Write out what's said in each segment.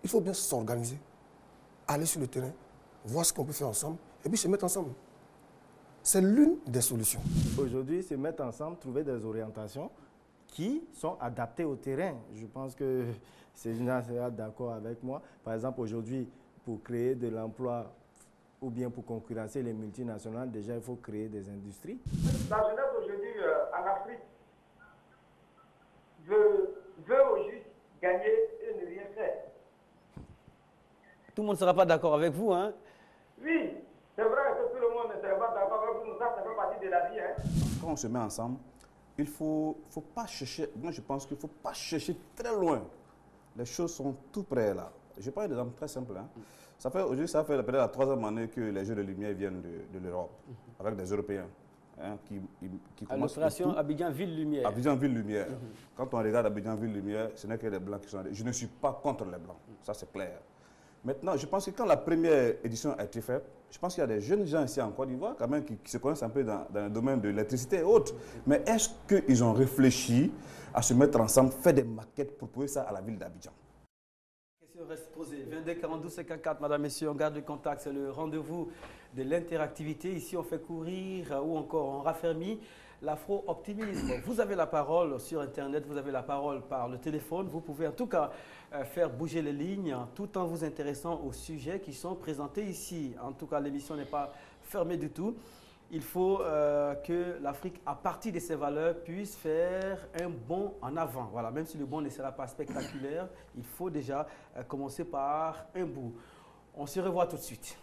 il faut bien s'organiser, aller sur le terrain, voir ce qu'on peut faire ensemble et puis se mettre ensemble. C'est l'une des solutions. Aujourd'hui, se mettre ensemble, trouver des orientations qui sont adaptées au terrain. Je pense que Céline sera d'accord avec moi. Par exemple, aujourd'hui, pour créer de l'emploi ou bien pour concurrencer les multinationales, déjà, il faut créer des industries. La jeunesse aujourd'hui en Afrique veut au juste gagner et ne rien faire. Tout le monde ne sera pas d'accord avec vous, hein? Oui, c'est vrai que tout le monde ne sera pas d'accord avec vous, ça fait partie de la vie. Hein? Quand on se met ensemble, il faut pas chercher, moi je pense qu'il ne faut pas chercher très loin. Les choses sont tout près là. Je prends un exemple très simple. Hein. Aujourd'hui, ça fait peut-être la 3e année que les Jeux de lumière viennent de l'Europe, avec des Européens. Hein, qui commencent l'opération Abidjan-Ville-Lumière. Abidjan-Ville-Lumière. Quand on regarde Abidjan-Ville-Lumière, ce n'est que les Blancs qui sont... Je ne suis pas contre les Blancs, ça c'est clair. Maintenant, je pense que quand la première édition a été faite, je pense qu'il y a des jeunes gens ici en Côte d'Ivoire quand même qui se connaissent un peu dans le domaine de l'électricité et autres. Mais est-ce qu'ils ont réfléchi à se mettre ensemble, faire des maquettes pour proposer ça à la ville d'Abidjan? La question reste posée. 22 42 54, madame, messieurs, on garde le contact. C'est le rendez-vous de l'interactivité. Ici, on fait courir ou encore on raffermit l'afro-optimisme. Vous avez la parole sur Internet, vous avez la parole par le téléphone. Vous pouvez en tout cas faire bouger les lignes tout en vous intéressant aux sujets qui sont présentés ici. En tout cas, l'émission n'est pas fermée du tout. Il faut que l'Afrique, à partir de ses valeurs, puisse faire un bond en avant. Voilà, même si le bond ne sera pas spectaculaire, il faut déjà commencer par un bout. On se revoit tout de suite.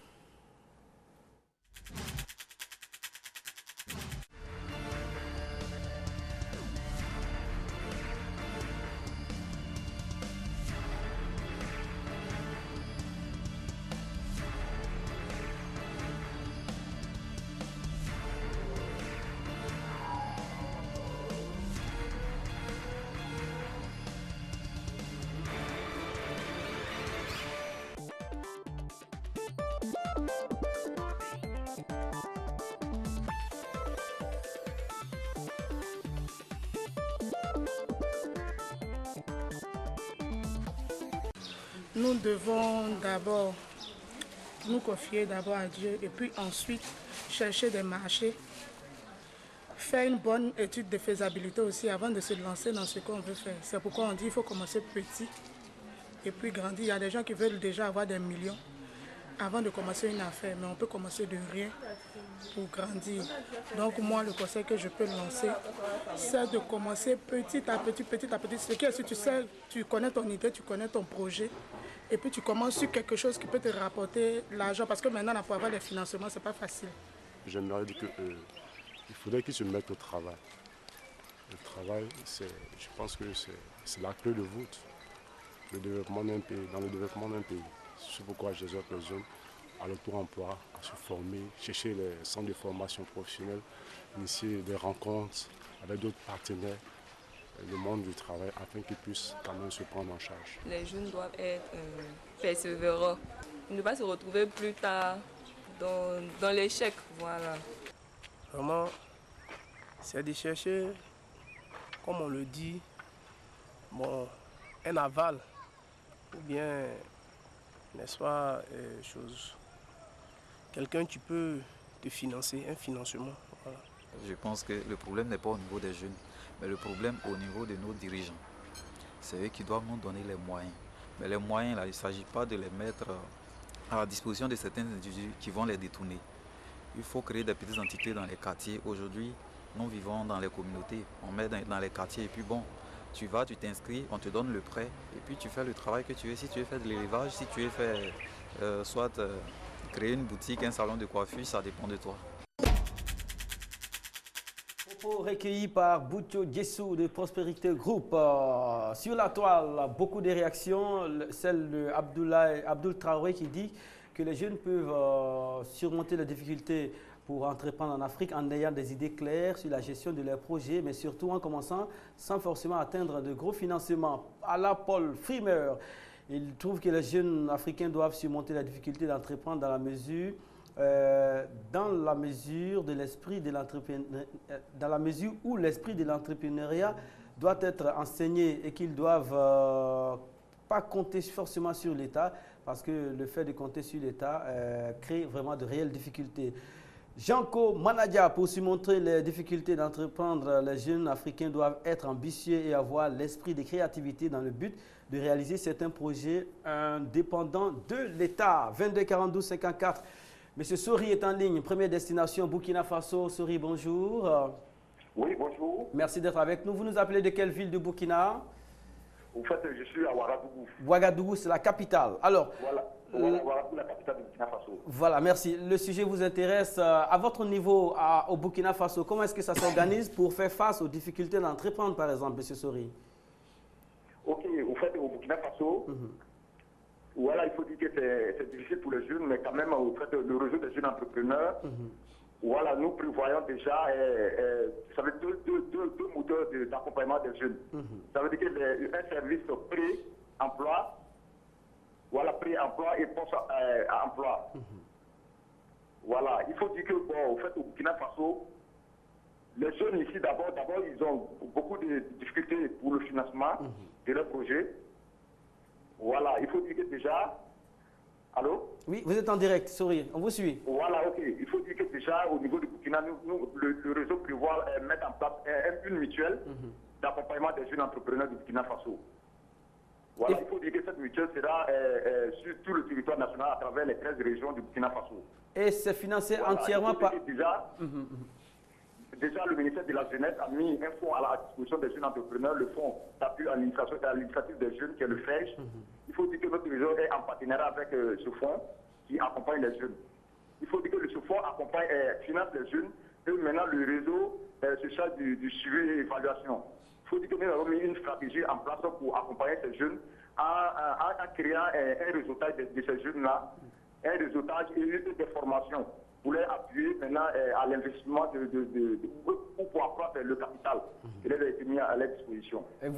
Nous devons d'abord nous confier d'abord à Dieu et puis ensuite chercher des marchés, faire une bonne étude de faisabilité aussi avant de se lancer dans ce qu'on veut faire. C'est pourquoi on dit qu'il faut commencer petit et puis grandir. Il y a des gens qui veulent déjà avoir des millions avant de commencer une affaire, mais on peut commencer de rien pour grandir. Donc moi, le conseil que je peux lancer, c'est de commencer petit à petit, petit à petit. Ce qui est, si tu sais, tu connais ton idée, tu connais ton projet, et puis tu commences sur quelque chose qui peut te rapporter l'argent, parce que maintenant, pour avoir des financements, c'est pas facile. J'aimerais dire qu'il faudrait qu'ils se mettent au travail. Le travail, je pense que c'est la clé de voûte le développement d'un pays, dans le développement d'un pays. C'est pourquoi j'exhorte les jeunes à l'auto-emploi, à se former, chercher les centres de formation professionnelle, initier des rencontres avec d'autres partenaires, le monde du travail, afin qu'ils puissent quand même se prendre en charge. Les jeunes doivent être persévérants, ne pas se retrouver plus tard dans l'échec. Voilà. Vraiment, c'est de chercher, comme on le dit, bon, un aval, ou bien, n'est-ce pas, quelqu'un qui peut te financer, un financement. Voilà. Je pense que le problème n'est pas au niveau des jeunes, mais le problème au niveau de nos dirigeants. C'est eux qui doivent nous donner les moyens. Mais les moyens, là, il ne s'agit pas de les mettre à la disposition de certains individus qui vont les détourner. Il faut créer des petites entités dans les quartiers. Aujourd'hui, nous vivons dans les communautés, on met dans les quartiers et puis bon, tu vas, tu t'inscris, on te donne le prêt et puis tu fais le travail que tu veux. Si tu veux faire de l'élevage, si tu veux faire créer une boutique, un salon de coiffure, ça dépend de toi. Propos recueillis par Boucho Djessou de Prospérité Group. Sur la toile, beaucoup de réactions. Celle de Abdoul Traoré qui dit que les jeunes peuvent surmonter les difficultés pour entreprendre en Afrique en ayant des idées claires sur la gestion de leurs projets, mais surtout en commençant sans forcément atteindre de gros financements. À la Paul Frimer, il trouve que les jeunes africains doivent surmonter la difficulté d'entreprendre dans la mesure de l'esprit de l'entrepreneuriat, dans la mesure où l'esprit de l'entrepreneuriat doit être enseigné et qu'ils doivent pas compter forcément sur l'État, parce que le fait de compter sur l'État crée vraiment de réelles difficultés. Janko Manadia, pour surmonter les difficultés d'entreprendre, les jeunes africains doivent être ambitieux et avoir l'esprit de créativité dans le but de réaliser certains projets indépendants de l'État. 22 42 54. Monsieur Sori est en ligne, première destination Burkina Faso. Sori, bonjour. Oui, bonjour. Merci d'être avec nous. Vous nous appelez de quelle ville de Burkina? En fait, je suis à Ouagadougou. Ouagadougou, c'est la capitale. Alors, voilà, Ouagadougou, la capitale de Burkina Faso. Voilà, merci. Le sujet vous intéresse. À votre niveau, au Burkina Faso, comment est-ce que ça s'organise pour faire face aux difficultés d'entreprendre, par exemple, M. Sori? Ok, au fait, au Burkina Faso, voilà, il faut dire que c'est difficile pour les jeunes, mais quand même, au fait, le réseau des jeunes entrepreneurs, voilà, nous prévoyons déjà ça veut dire deux moteurs d'accompagnement des jeunes. Ça veut dire qu'un service pré-emploi, voilà, pré-emploi et post-emploi. Voilà, il faut dire que, bon, au fait, au Burkina Faso, les jeunes ici, d'abord, ils ont beaucoup de difficultés pour le financement de leurs projets. Voilà, il faut dire que déjà... Allô? Oui, vous êtes en direct, sourire, on vous suit. Voilà, ok. Il faut dire que déjà, au niveau du Burkina, le réseau prévoit mettre en place une mutuelle d'accompagnement des jeunes entrepreneurs du Burkina Faso. Voilà, il faut dire que cette mutuelle sera sur tout le territoire national à travers les 13 régions du Burkina Faso. Et c'est financé entièrement par... Déjà, le ministère de la Jeunesse a mis un fonds à la disposition des jeunes entrepreneurs, le fonds d'appui à l'initiative des jeunes, qui est le FEJ. Il faut dire que notre réseau est en partenariat avec ce fonds qui accompagne les jeunes. Il faut dire que ce fonds accompagne, finance les jeunes, et maintenant le réseau se charge du suivi et l'évaluation. Il faut dire que nous avons mis une stratégie en place pour accompagner ces jeunes en créant un réseautage de ces jeunes-là, un réseautage et des formations pour les appuyer maintenant à l'investissement pour accroître le capital qui leur a été mis à leur disposition. Et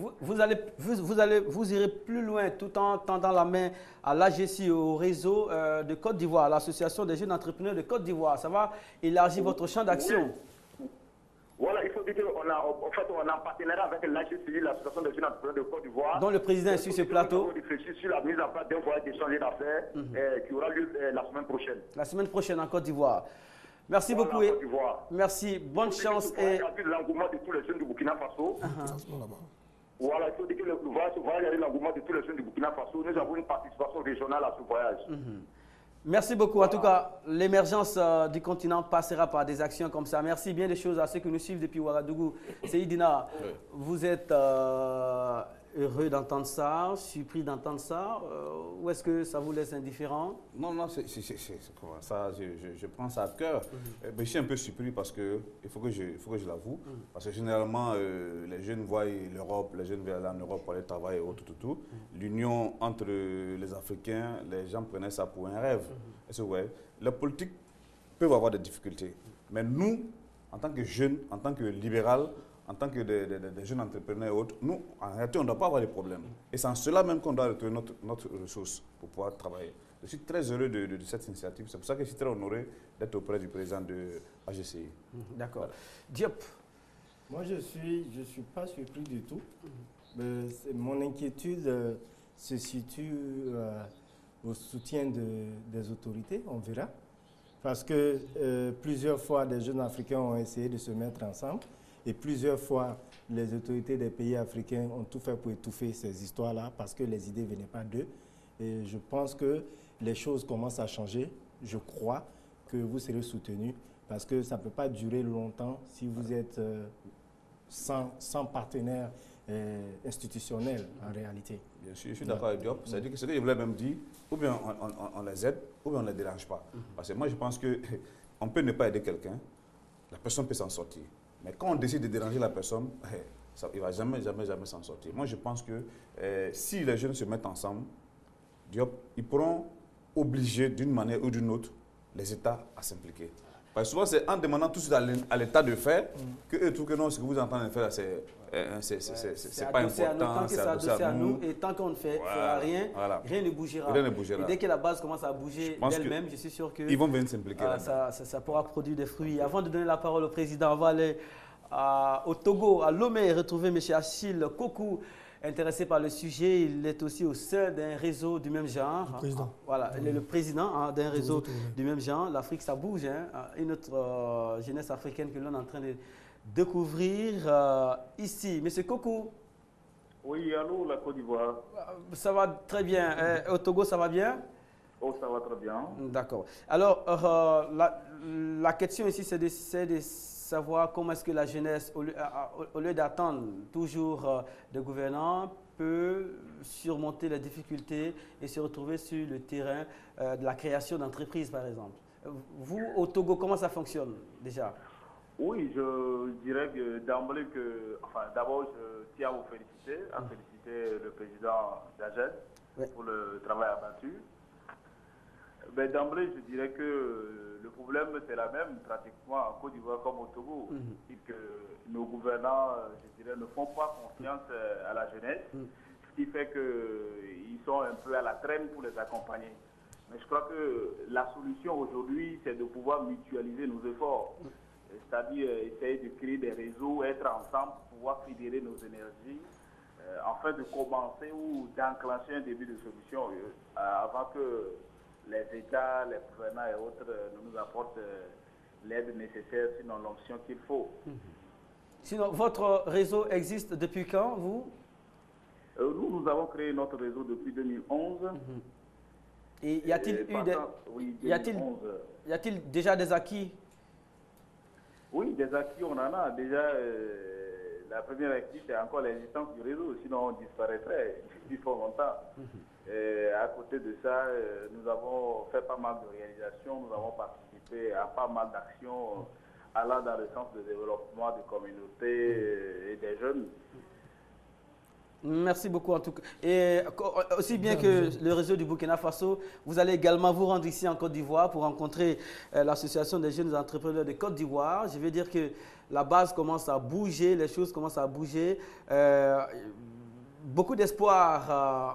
vous irez plus loin tout en tendant la main à l'AGC, au réseau de Côte d'Ivoire, l'association des jeunes entrepreneurs de Côte d'Ivoire. Ça va élargir votre champ d'action. Oui. Voilà, il faut dire qu'on on a en partenariat avec l'AGCI, l'association des jeunes entrepreneurs de Côte d'Ivoire, dont le président est sur ce plateau. On réfléchit sur la mise en place d'un voyage d'échange d'affaires qui aura lieu la semaine prochaine. La semaine prochaine en Côte d'Ivoire. Merci beaucoup. Merci, bonne chance. Et l'engouement de tous les jeunes du Burkina Faso. Voilà, il faut dire que le voyage a eu l'engouement de tous les jeunes du Burkina Faso. Nous avons une participation régionale à ce voyage. Merci beaucoup. En tout cas, l'émergence du continent passera par des actions comme ça. Merci bien des choses à ceux qui nous suivent depuis Ouagadougou. Seydina, vous êtes heureux d'entendre ça, surpris d'entendre ça, ou est-ce que ça vous laisse indifférent? Non, c'est ça, je prends ça à cœur. Mais je suis un peu surpris parce que, il faut que je l'avoue, parce que généralement, les jeunes voient l'Europe, les jeunes veulent aller en Europe pour aller travailler et tout. L'union entre les Africains, les gens prenaient ça pour un rêve. Les politiques peuvent avoir des difficultés, mais nous, en tant que jeunes, en tant que libéraux, en tant que des jeunes entrepreneurs et autres, nous, en réalité, on ne doit pas avoir de problèmes. Et c'est en cela même qu'on doit retrouver notre ressource pour pouvoir travailler. Je suis très heureux de cette initiative. C'est pour ça que je suis très honoré d'être auprès du président de AGCI. D'accord. Diop. Moi, je suis pas surpris du tout. Mon inquiétude se situe au soutien des autorités, on verra. Parce que plusieurs fois, des jeunes Africains ont essayé de se mettre ensemble. Et plusieurs fois, les autorités des pays africains ont tout fait pour étouffer ces histoires-là parce que les idées ne venaient pas d'eux. Et je pense que les choses commencent à changer. Je crois que vous serez soutenus parce que ça ne peut pas durer longtemps si vous êtes sans partenaire institutionnel en réalité. Bien sûr, je suis d'accord avec Diop. C'est-à-dire que ce que je voulais même dire, ou bien on les aide, ou bien on ne les dérange pas. Parce que moi, je pense qu'on peut ne pas aider quelqu'un, la personne peut s'en sortir. Mais quand on décide de déranger la personne, il ne va jamais s'en sortir. Moi, je pense que si les jeunes se mettent ensemble, Diop, ils pourront obliger d'une manière ou d'une autre les États à s'impliquer. Parce que souvent, c'est en demandant tout ça à l'État de faire qu'eux trouvent que non, ce que vous entendez faire, c'est pas important. Tant que c'est adossé à nous, et tant qu'on ne fera rien, rien ne bougera. Et dès que la base commence à bouger d'elle-même, je suis sûr qu'ils vont venir s'impliquer. Ça pourra produire des fruits. Avant de donner la parole au président, on va aller au Togo, à Lomé, retrouver M. Achille Kokou. intéressé par le sujet. Il est aussi au sein d'un réseau du même genre. Le président. Voilà, il est le président d'un réseau du même genre. L'Afrique, ça bouge. Une autre jeunesse africaine que l'on est en train de découvrir ici. Monsieur Kokou. Oui, allô, la Côte d'Ivoire. Ça va très bien. Au Togo, ça va bien? Oh, ça va très bien. D'accord. Alors, la question ici, c'est de savoir comment est-ce que la jeunesse, au lieu d'attendre toujours des gouvernants, peut surmonter les difficultés et se retrouver sur le terrain de la création d'entreprises, par exemple. Vous, au Togo, comment ça fonctionne déjà? Oui, je dirais que d'emblée d'abord, je tiens à vous féliciter, le président d'AGED pour le travail abattu. Mais d'emblée, je dirais que le problème, c'est la même pratiquement en Côte d'Ivoire comme au Togo. Et que nos gouvernants, je dirais, ne font pas confiance à la jeunesse, ce qui fait qu'ils sont un peu à la traîne pour les accompagner. Mais je crois que la solution aujourd'hui, c'est de pouvoir mutualiser nos efforts. C'est-à-dire essayer de créer des réseaux, être ensemble, pouvoir fédérer nos énergies, afin de commencer ou d'enclencher un début de solution avant que les États, les gouvernants et autres nous apportent l'aide nécessaire, sinon l'onction qu'il faut. Sinon, votre réseau existe depuis quand, vous? Nous avons créé notre réseau depuis 2011. Et y a-t-il y a-t-il déjà des acquis? Oui, des acquis, on en a. Déjà, la première acquis, c'est encore l'existence du réseau, sinon on disparaîtrait depuis fort longtemps. À côté de ça, nous avons fait pas mal de réalisations, nous avons participé à pas mal d'actions allant dans le sens de développement des communautés et des jeunes. Merci beaucoup en tout cas. Et aussi bien que le réseau du Burkina Faso, vous allez également vous rendre ici en Côte d'Ivoire pour rencontrer l'association des jeunes entrepreneurs de Côte d'Ivoire. Je veux dire que la base commence à bouger, les choses commencent à bouger. Beaucoup d'espoir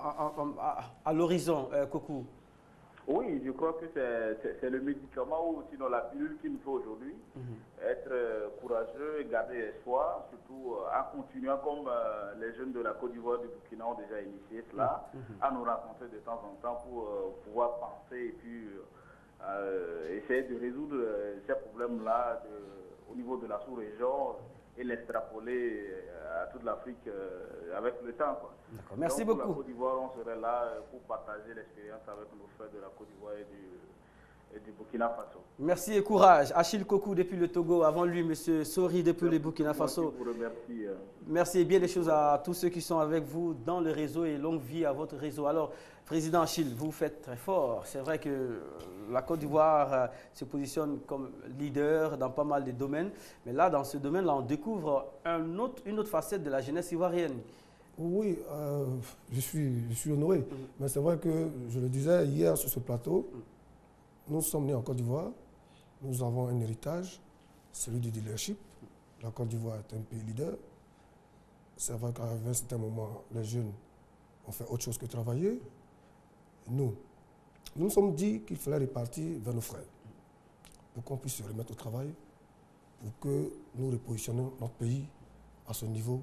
à l'horizon, Kokou. Oui, je crois que c'est le médicament ou sinon la pilule qu'il nous faut aujourd'hui. Être courageux et garder espoir, surtout en continuant comme les jeunes de la Côte d'Ivoire et du Burkina ont déjà initié cela, à nous rencontrer de temps en temps pour pouvoir penser et puis essayer de résoudre ces problèmes-là au niveau de la sous-région et l'extrapoler à toute l'Afrique avec le temps. D'accord, merci beaucoup. beaucoup. Pour la Côte d'Ivoire, on serait là pour partager l'expérience avec nos frères de la Côte d'Ivoire et du Burkina Faso. Merci et courage. Achille Kokou depuis le Togo, avant lui, M. Sori depuis le Burkina Faso. Je vous remercie. Merci et bien des choses à tous ceux qui sont avec vous dans le réseau et longue vie à votre réseau. Alors, Président Achille, vous faites très fort. C'est vrai que la Côte d'Ivoire se positionne comme leader dans pas mal de domaines. Mais là, dans ce domaine-là, on découvre une autre facette de la jeunesse ivoirienne. Oui, je suis honoré. Mais c'est vrai que, je le disais hier sur ce plateau, nous sommes nés en Côte d'Ivoire. Nous avons un héritage, celui du leadership. La Côte d'Ivoire est un pays leader. C'est vrai qu'à un certain moment, les jeunes ont fait autre chose que travailler. Nous nous sommes dit qu'il fallait repartir vers nos frères pour qu'on puisse se remettre au travail, pour que nous repositionnions notre pays à ce niveau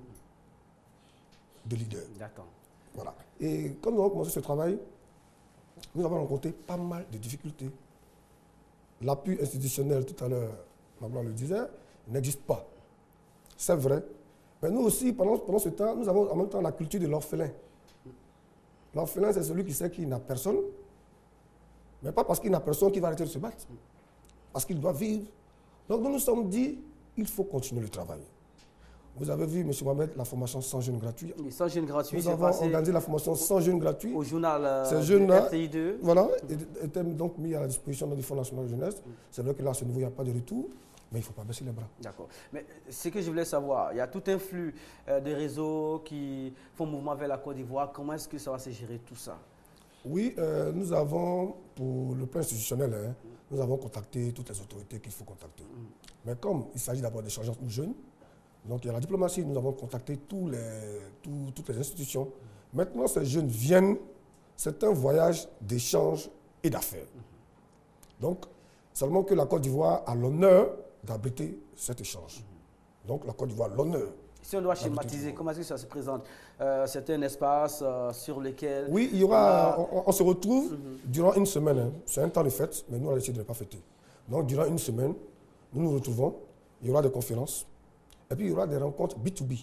de leader. D'accord. Voilà. Et quand nous avons commencé ce travail, nous avons rencontré pas mal de difficultés. L'appui institutionnel, tout à l'heure, Maman le disait, n'existe pas. C'est vrai. Mais nous aussi, pendant ce temps, nous avons en même temps la culture de l'orphelin. L'orphelin, c'est celui qui sait qu'il n'a personne, mais pas parce qu'il n'a personne qu'il va arrêter de se battre. Parce qu'il doit vivre. Donc nous nous sommes dit, il faut continuer le travail. Vous avez vu, M. Mohamed, la formation 100 jeunes gratuits. Oui, 100 jeunes gratuits. Nous avons organisé la formation 100 jeunes gratuits. Au journal Ces jeunes-là, RTI2. Voilà, étaient donc mis à la disposition du Fonds national de jeunesse. C'est vrai que là, à ce niveau, il n'y a pas de retour, mais il ne faut pas baisser les bras. D'accord. Mais ce que je voulais savoir, il y a tout un flux de réseaux qui font mouvement vers la Côte d'Ivoire. Comment est-ce que ça va se gérer tout ça? Oui, nous avons, pour le plan institutionnel, nous avons contacté toutes les autorités qu'il faut contacter. Mais comme il s'agit d'abord d'échanger entre nous jeunes, donc il y a la diplomatie, nous avons contacté toutes les institutions. Maintenant, ces jeunes viennent, c'est un voyage d'échange et d'affaires. Donc, seulement que la Côte d'Ivoire a l'honneur d'abriter cet échange. Donc la Côte d'Ivoire a l'honneur Si on doit schématiser, comment est-ce que ça se présente? C'est un espace sur lequel... Oui, il y aura, on se retrouve durant une semaine. Hein. C'est un temps de fête, mais nous, on a décidé de ne pas fêter. Donc, durant une semaine, nous nous retrouvons, il y aura des conférences, et puis il y aura des rencontres B2B.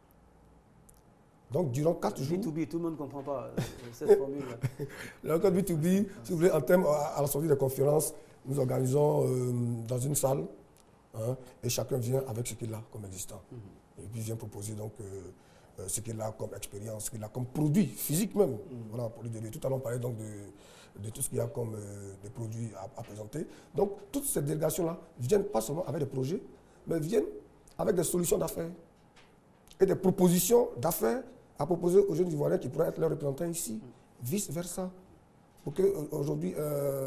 Donc, durant 4 jours... B2B, tout le monde ne comprend pas cette formule. La rencontre B2B, si vous voulez, en termes, à la sortie des conférences, nous organisons dans une salle, hein, et chacun vient avec ce qu'il a comme existant. Et puis, il vient proposer donc... ce qu'il a comme expérience, ce qu'il a comme produit physique même. Voilà, pour lui donner. Tout à l'heure, on parlait donc de tout ce qu'il y a comme des produits à présenter. Donc, toutes ces délégations-là viennent pas seulement avec des projets, mais viennent avec des solutions d'affaires et des propositions d'affaires à proposer aux jeunes Ivoiriens qui pourraient être leurs représentants ici, vice-versa. Pour qu'aujourd'hui,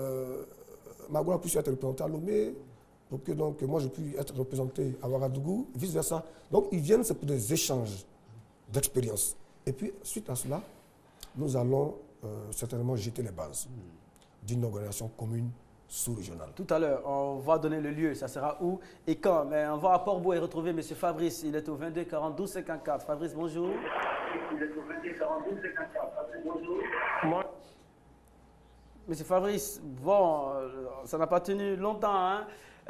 Magoula puisse être représenté à Lomé, pour que donc, moi je puisse être représenté à Ouagadougou, vice-versa. Donc, ils viennent, c'est pour des échanges d'expérience. Et puis, suite à cela, nous allons certainement jeter les bases d'une organisation commune sous-régionale. Tout à l'heure, on va donner le lieu, ça sera où et quand. Mais on va à Port-Bouet et retrouver M. Fabrice. Il est au 22 42 54. Fabrice, bonjour. Il est au 22 42 54. Fabrice, bonjour. Monsieur Fabrice, bon, ça n'a pas tenu longtemps, hein?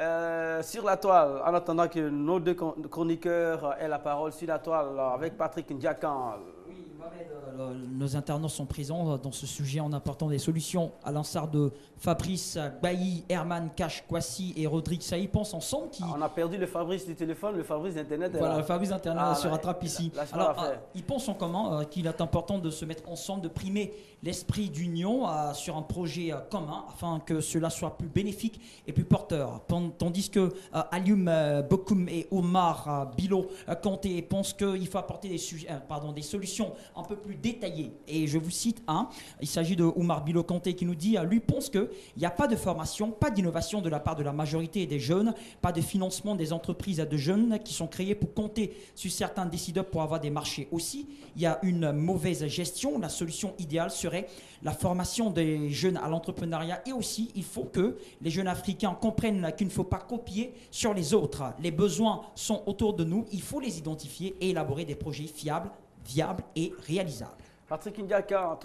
Sur la toile, en attendant que nos deux chroniqueurs aient la parole sur la toile, avec Patrick Ndiakan. Oui, Mohamed, nos internautes sont présents dans ce sujet en apportant des solutions à l'instar de Fabrice Bailly, Herman Cash Kwasi et Rodrigue Saï pensent ensemble. On a perdu le Fabrice du téléphone, le Fabrice d'Internet. Voilà, le Fabrice d'Internet se rattrape ici. Alors, ils pensent en commun qu'il est important de se mettre ensemble, de primer l'esprit d'union sur un projet commun afin que cela soit plus bénéfique et plus porteur. Tandis que Alioum Bokoum et Omar Bilo Kanté pensent qu'il faut apporter des solutions un peu plus détaillées. Et je vous cite un, il s'agit de Omar Bilo Kanté qui nous dit, lui pense qu'il n'y a pas de formation, pas d'innovation de la part de la majorité des jeunes, pas de financement des entreprises de jeunes qui sont créées pour compter sur certains décideurs pour avoir des marchés. Aussi, il y a une mauvaise gestion. La solution idéale serait la formation des jeunes à l'entrepreneuriat et aussi il faut que les jeunes africains comprennent qu'il ne faut pas copier sur les autres. Les besoins sont autour de nous, il faut les identifier et élaborer des projets fiables, viables et réalisables. Patrick Ndiaka,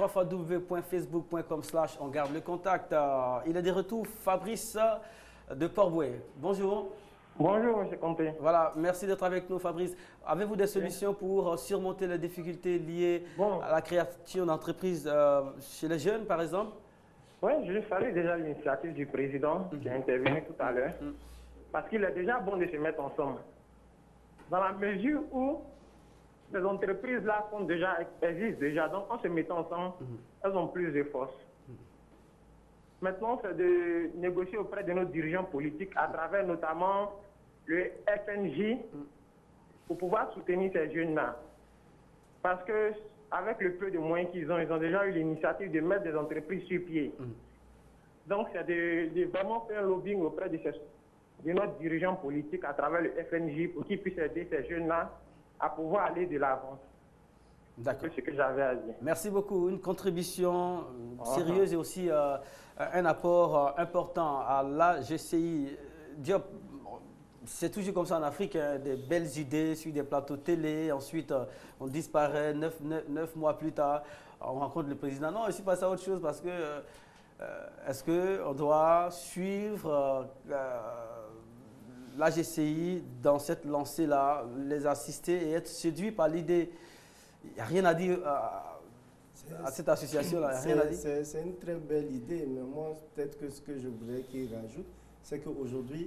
www.facebook.com/on garde le contact. Il est de retour, Fabrice de Port-Bouet. Bonjour. Bonjour, M. Kanté. Voilà, merci d'être avec nous, Fabrice. Avez-vous des solutions pour surmonter les difficultés liées à la création d'entreprises chez les jeunes, par exemple? Oui, je salue déjà l'initiative du président qui est intervenu tout à l'heure, parce qu'il est déjà bon de se mettre ensemble. Dans la mesure où les entreprises là existent déjà, donc en se mettant ensemble, elles ont plus de force. Maintenant, c'est de négocier auprès de nos dirigeants politiques à travers notamment le FNJ pour pouvoir soutenir ces jeunes-là. Parce qu'avec le peu de moyens qu'ils ont, ils ont déjà eu l'initiative de mettre des entreprises sur pied. Donc, c'est de vraiment faire un lobbying auprès de notre dirigeant politique à travers le FNJ pour qu'ils puissent aider ces jeunes-là à pouvoir aller de l'avant. D'accord. C'est ce que j'avais à dire. Merci beaucoup. Une contribution sérieuse et aussi un apport important à la GCI. Diop, c'est toujours comme ça en Afrique, hein, des belles idées sur des plateaux télé, ensuite on disparaît 9 mois plus tard, on rencontre le président. Non, il s'est passé à autre chose parce que est-ce qu'on doit suivre la GCI dans cette lancée-là, les assister et être séduit par l'idée? Il n'y a rien à dire à cette association-là. C'est une très belle idée, mais moi, peut-être que ce que je voudrais qu'il rajoute, c'est qu'aujourd'hui,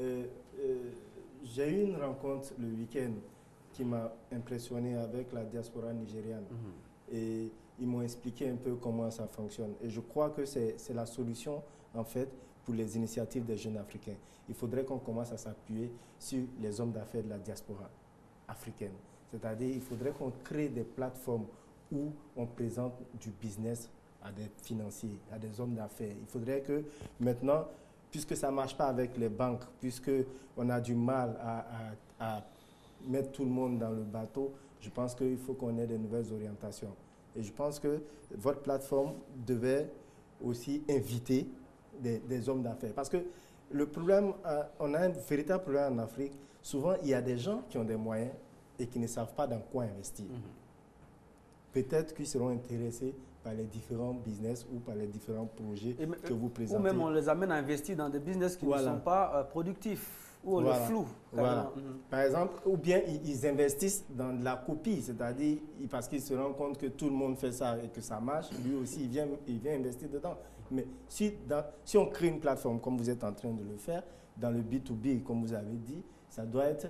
j'ai eu une rencontre le week-end qui m'a impressionné avec la diaspora nigériane. Et ils m'ont expliqué un peu comment ça fonctionne. Et je crois que c'est la solution, en fait, pour les initiatives des jeunes africains. Il faudrait qu'on commence à s'appuyer sur les hommes d'affaires de la diaspora africaine. C'est-à-dire qu'il faudrait qu'on crée des plateformes où on présente du business à des financiers, à des hommes d'affaires. Il faudrait que maintenant, puisque ça ne marche pas avec les banques, puisqu'on a du mal à mettre tout le monde dans le bateau, je pense qu'il faut qu'on ait de nouvelles orientations. Et je pense que votre plateforme devait aussi inviter des hommes d'affaires. Parce que le problème, on a un véritable problème en Afrique. Souvent, il y a des gens qui ont des moyens, et qui ne savent pas dans quoi investir. Peut-être qu'ils seront intéressés par les différents business ou par les différents projets que vous présentez. Ou même on les amène à investir dans des business qui ne sont pas productifs, ou on les floue. Voilà. Par exemple, ou bien ils investissent dans de la copie, c'est-à-dire parce qu'ils se rendent compte que tout le monde fait ça et que ça marche, lui aussi il vient investir dedans. Mais si on crée une plateforme comme vous êtes en train de le faire, dans le B2B, comme vous avez dit, ça doit être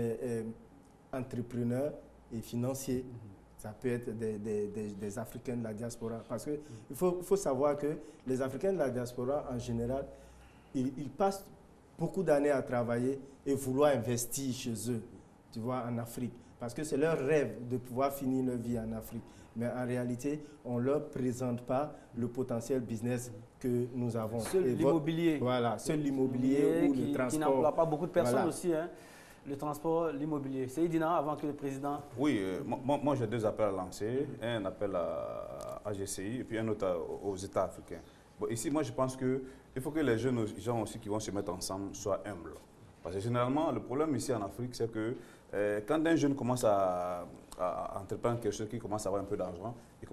entrepreneur et financier. Ça peut être des Africains de la diaspora. Parce qu'il faut savoir que les Africains de la diaspora, en général, ils passent beaucoup d'années à travailler et vouloir investir chez eux, tu vois, en Afrique. Parce que c'est leur rêve de pouvoir finir leur vie en Afrique. Mais en réalité, on ne leur présente pas le potentiel business que nous avons. Seul l'immobilier. Voilà, seul l'immobilier ou le transport. Qui n'emploie pas beaucoup de personnes aussi, hein. Le transport, l'immobilier. Seydina, avant que le président... Oui, moi j'ai 2 appels à lancer. Un appel à AGCI et puis un autre aux États africains. Bon, ici, moi je pense qu'il faut que les jeunes gens aussi qui vont se mettre ensemble soient humbles. Parce que généralement, le problème ici en Afrique, c'est que quand un jeune commence à entreprendre quelque chose, qui commence à avoir un peu d'argent,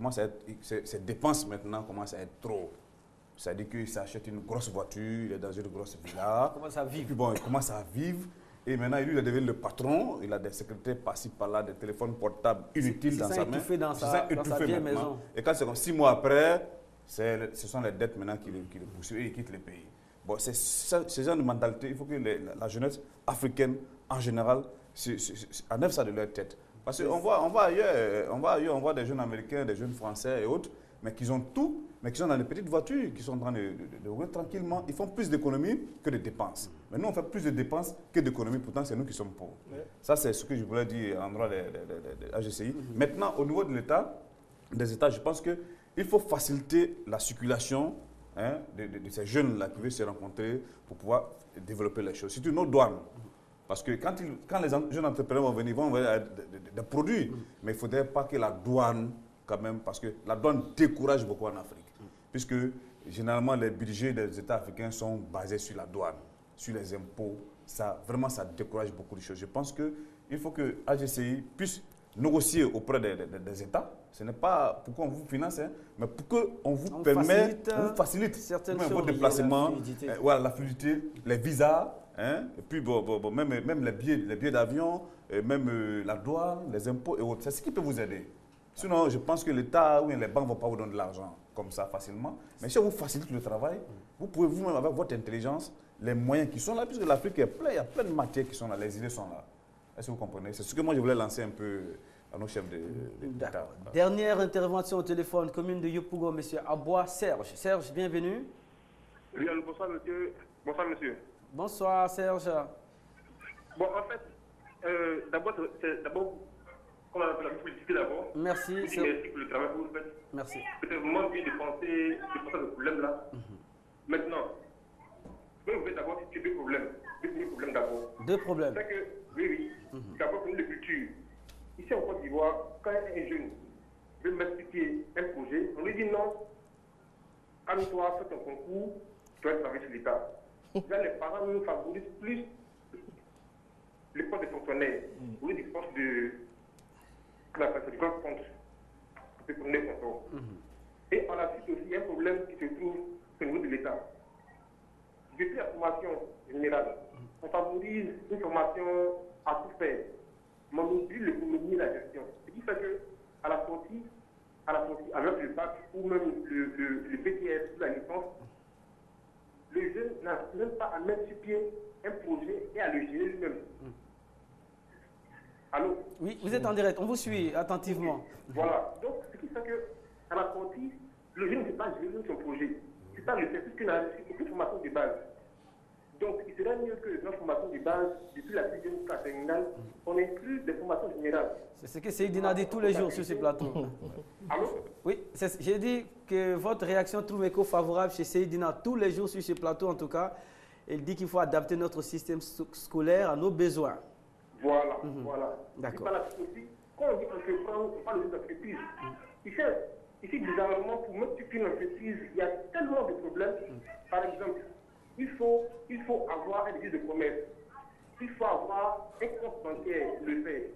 ses dépenses maintenant commencent à être trop. C'est-à-dire qu'il s'achète une grosse voiture, il est dans une grosse villa. Il commence à vivre. Et puis bon, il commence à vivre. Et maintenant, lui, il devient le patron. Il a des secrétaires par-ci, par-là, des téléphones portables inutiles dans sa main. C'est dans sa vieille maison. Et quand c'est comme 6 mois après, ce sont les dettes maintenant qui le poursuivent et il quitte le pays. Bon, c'est ce genre de mentalité. Il faut que la jeunesse africaine, en général, enlève ça de leur tête. Parce qu'on va ailleurs, on voit des jeunes Américains, des jeunes Français et autres, mais qui ont tout, mais qui sont dans des petites voitures, qui sont en train de rouler tranquillement. Ils font plus d'économies que de dépenses. Mais nous, on fait plus de dépenses que d'économies. Pourtant, c'est nous qui sommes pauvres. Ça, c'est ce que je voulais dire en droit de AGCI. Maintenant, au niveau de l'État, des États, je pense qu'il faut faciliter la circulation de ces jeunes-là qui veulent se rencontrer pour pouvoir développer les choses. C'est une autre douane. Parce que quand les jeunes entrepreneurs vont venir, ils vont envoyer des produits. Mais il ne faudrait pas que la douane, quand même, parce que la douane décourage beaucoup en Afrique. Puisque généralement, les budgets des États africains sont basés sur la douane, sur les impôts. Vraiment, ça décourage beaucoup de choses. Je pense qu'il faut que AGCI puisse négocier auprès des États. Ce n'est pas pour qu'on vous finance, mais pour qu'on vous permette, on vous facilite certaines vos déplacements, la fluidité, les visas, et puis même les billets d'avion, même la douane, les impôts et autres. C'est ce qui peut vous aider. Sinon, je pense que l'État ou les banques ne vont pas vous donner de l'argent comme ça facilement. Mais si on vous facilite le travail, vous pouvez vous-même, avec votre intelligence, les moyens qui sont là, puisque l'Afrique est pleine, il y a plein de matières qui sont là, les idées sont là. Est-ce que vous comprenez? C'est ce que moi je voulais lancer un peu à nos chefs d'État. Dernière intervention au téléphone, commune de Yopougon, M. Aboua Serge. Serge, bienvenue. Oui, bonsoir monsieur. Bonsoir monsieur. Bonsoir Serge. Bon, en fait, d'abord, on a la politique d'abord. Merci. Merci pour le travail que vous faites. Merci. C'est vraiment bien de penser le problème-là. Maintenant, vous pouvez d'abord citer 2 problèmes. 2 problèmes d'abord. 2 problèmes. C'est que, oui. D'abord, pour une culture. Ici en Côte d'Ivoire, quand un jeune veut m'expliquer un projet, on lui dit non, calme-toi, fais ton concours, tu vas travailler sur l'État. Là, les parents nous favorisent plus les postes de fonctionnaires. Au lieu des postes de grands comptes, de fonctionnaires contrôle. Et par la suite aussi, il y a un problème qui se trouve au niveau de l'État. Depuis la formation générale, on favorise une formation à tout faire. Mais on oublie l'économie et la gestion. Ce qui fait qu'à la sortie, avec le bac ou même le BTS ou la licence, le jeune n'a même pas à mettre sur pied un projet et à le gérer lui-même. Allô? Oui, vous êtes en direct, on vous suit attentivement. Voilà, donc ce qui fait qu'à la sortie, le jeune ne peut pas gérer son projet. C'est pas le fait, puisqu'il n'a aucune formation de base. Donc, il serait mieux que dans la formation de base, depuis la 6e classe terminale, on inclut des formations générales. C'est ce que Seydina dit tous les jours sur ce plateau. Allô? Oui, j'ai dit que votre réaction trouve écho favorable chez Seydina tous les jours sur ce plateau, en tout cas. Il dit qu'il faut adapter notre système scolaire à nos besoins. Voilà, voilà. D'accord. Quand on dit entreprendre, on parle d'entreprise. Ici, bizarrement, pour mettre sur une entreprise, il y a tellement de problèmes. Par exemple, il faut avoir un registre de commerce. Il faut avoir un compte bancaire, le fait.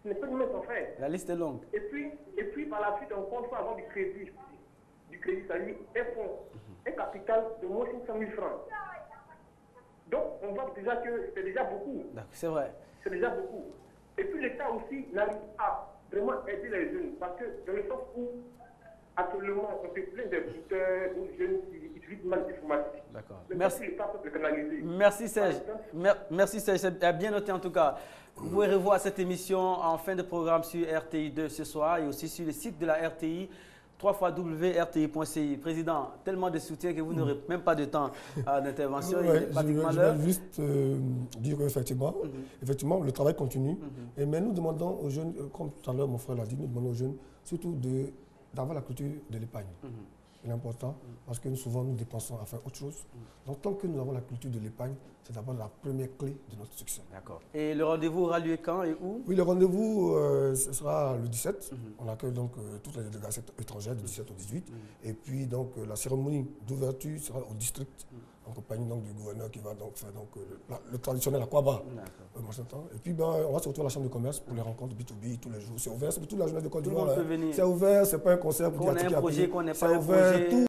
Ce n'est pas une main sans faire. La liste est longue. Et puis par la suite, on compte pour avoir du crédit. Du crédit, c'est-à-dire un fonds, un capital de moins 500 000 francs. Donc, on voit déjà que c'est déjà beaucoup. C'est vrai. C'est déjà beaucoup. Et puis l'État aussi n'arrive pas vraiment aider les jeunes. Parce que dans le sens où, actuellement, on fait plein d'éditeurs ou de jeunes qui utilisent mal l'informatique. D'accord. Merci Serge. Merci Serge, c'est bien noté en tout cas. Vous pouvez revoir cette émission en fin de programme sur RTI2 ce soir et aussi sur le site de la RTI, www.rti.ci. Président, tellement de soutien que vous n'aurez même pas de temps d'intervention. Je vais juste dire qu'effectivement, effectivement, le travail continue. Mais nous demandons aux jeunes, comme tout à l'heure mon frère l'a dit, nous demandons aux jeunes surtout d'avoir la culture de l'épargne. C'est important parce que souvent nous dépensons à faire autre chose. Donc tant que nous avons la culture de l'épargne, c'est d'abord la première clé de notre succès. D'accord. Et le rendez-vous aura lieu quand et où? Oui, le rendez-vous ce sera le 17. On accueille donc toutes les délégations étrangères du 17 au 18. Et puis donc la cérémonie d'ouverture sera au district en compagnie donc, du gouverneur qui va donc faire donc, le traditionnel Akwaba. Et puis on va se retrouver à la chambre de commerce pour les rencontres B2B tous les jours. C'est ouvert, c'est pour toute la journée de Côte d'Ivoire. Tout le monde peut venir. C'est ouvert, c'est pas un concert pour dire un projet, qu'on n'est pas un projet.